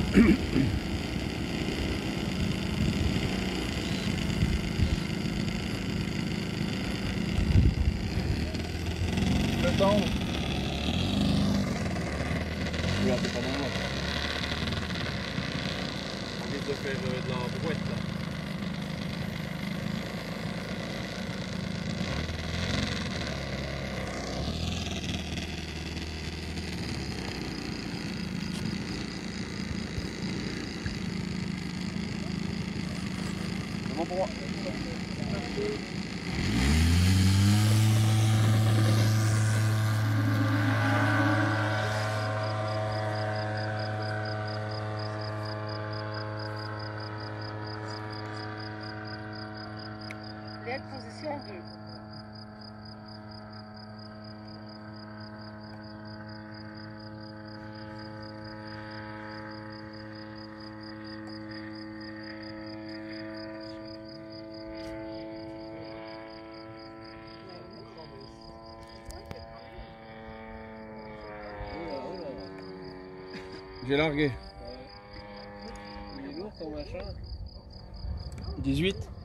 Le temps. Regarde, c'est pas dans moi. On risque de faire de la brouette là. C'est bon pour moi. Position 2. J'ai largué. Il est lourd ton machin. 18.